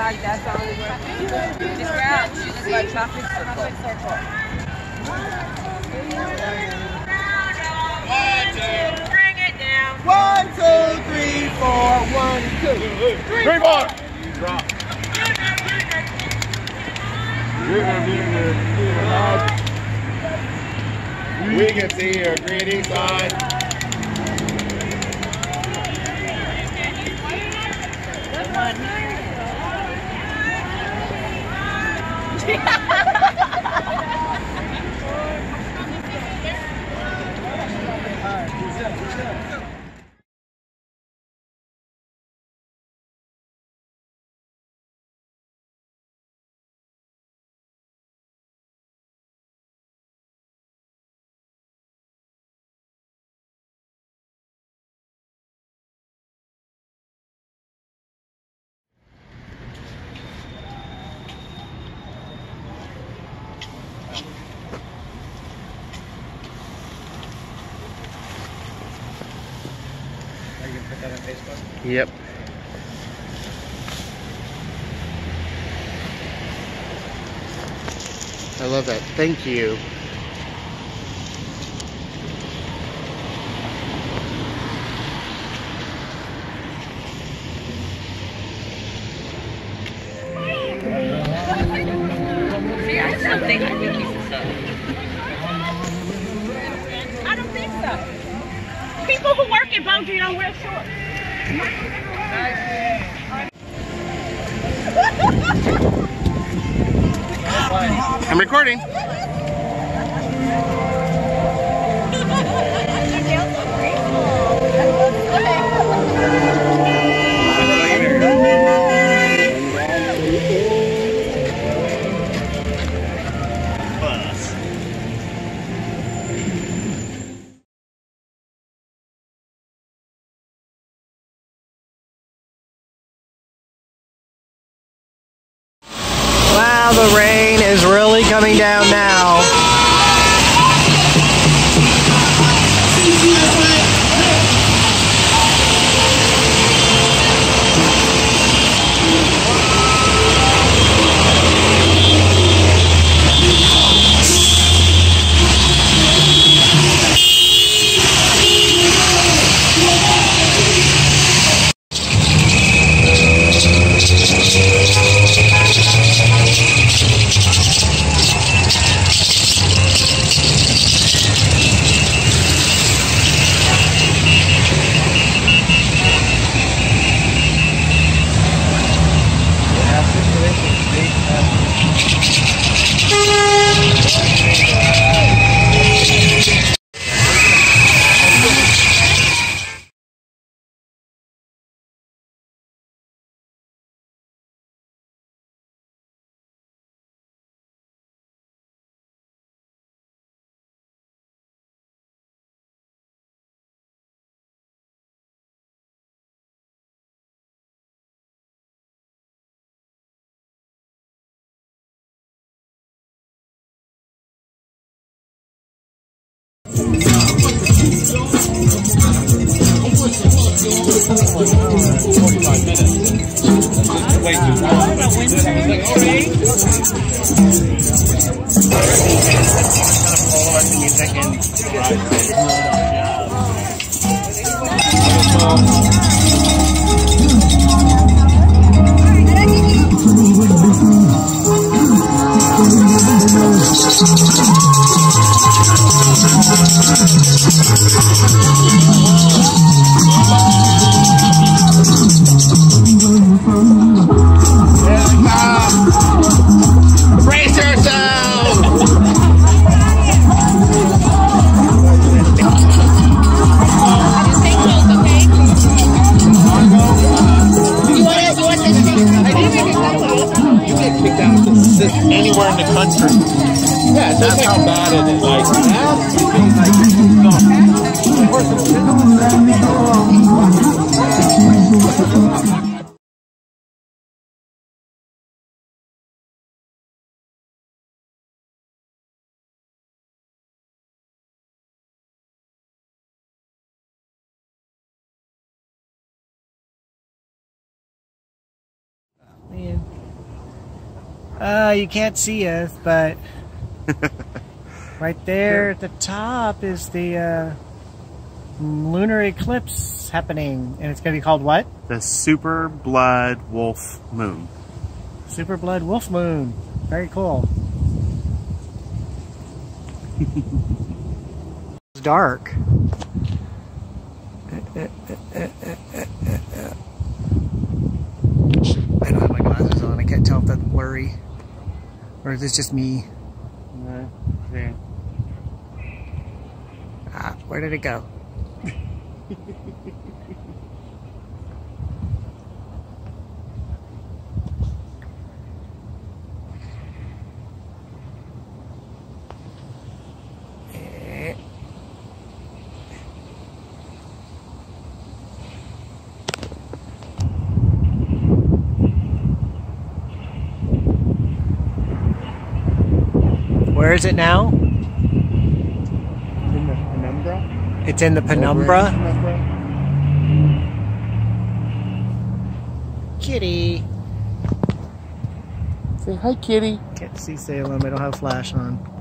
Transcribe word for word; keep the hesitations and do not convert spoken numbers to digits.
like that's the only way. Just out. She just like traffic circle. One, two. Bring it down. One, two, three, four. One, two, three, three four. Drop. We can see your greeting sign. Put that on Facebook? Yep. I love that. Thank you. See, I don't think I think he's a sub. I don't think so. People who work at Boundary don't wear shorts. I'm recording. Wow, the rain is really coming down now. forty-five minutes. That's just way too long. Brace yourself! Anywhere in the country. Yeah, that's how bad it is. Like, Yeah. Uh, you can't see us, but right there at the top is the uh, lunar eclipse happening. And it's going to be called what? The Super Blood Wolf Moon. Super Blood Wolf Moon. Very cool. It's dark. I don't have my glasses on. I can't tell if that's blurry. Or is this just me? No, okay. Ah, where did it go? Eh. Where is it now? In the penumbra? It's in the penumbra. Penumbra? Kitty. Say hi, kitty. Can't see Salem. I don't have flash on.